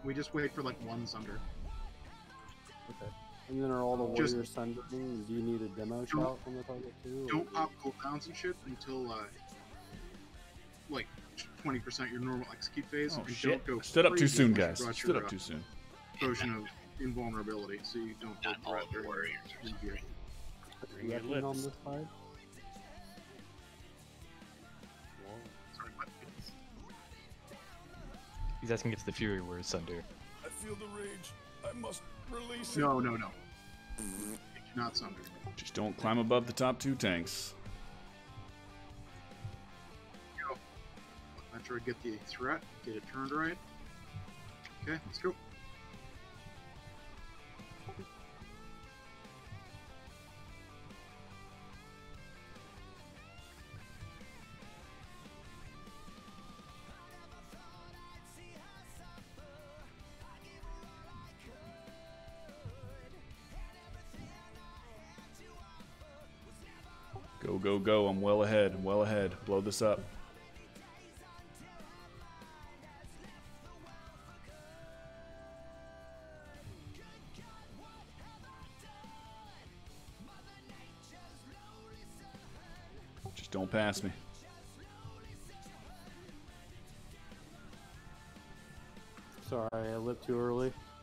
We just wait for like one Sunder. Okay. And then are all the warriors sundering? Do you need a demo shot from the target too? Don't pop cooldowns and shit until like 20% your normal execute phase. Oh and shit! Don't go Stood up too soon, unless guys. you brought Stood your, up too soon. Potion of invulnerability, so you don't Not all of the warriors are gear. Are you repping on this side? Sorry, what? He's asking if the Fury were Sunder. I feel the rage. I must release it. No. Not Sunder. Just don't climb above the top 2 tanks. Go. I try to get the threat, get it turned right. Okay, let's go. Go, go, go. I'm well ahead. I'm well ahead. Blow this up. Just don't pass me. Sorry, I lit too early.